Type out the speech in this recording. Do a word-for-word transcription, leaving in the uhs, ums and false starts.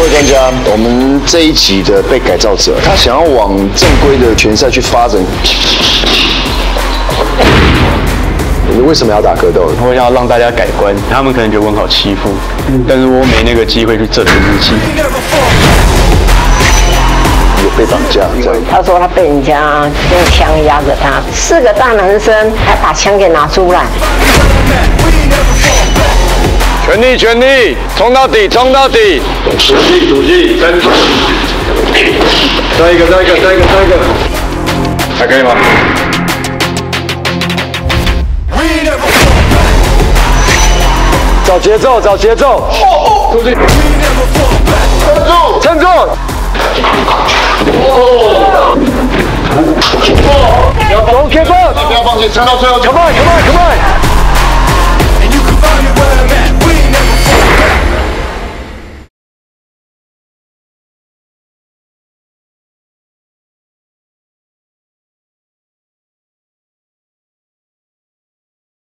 位专家，我们这一集的被改造者，他想要往正规的拳赛去发展。你为什么要打格斗？ 我想要让大家改观，他们可能觉得我很好欺负，嗯、但是我没那个机会去证明自己。 有被绑架这样？ 他说他被人家用枪压着他，四个大男生还把枪给拿出来。 全力全力，冲到底冲到底！ 赌气赌气，真。再一个再一个再一个再一个，还可以吗？ 找节奏，找节奏！ 出去！ 撑住，撑住！Don't give up！ 不要放弃，撑到最后。 Come on，Come on，Come on！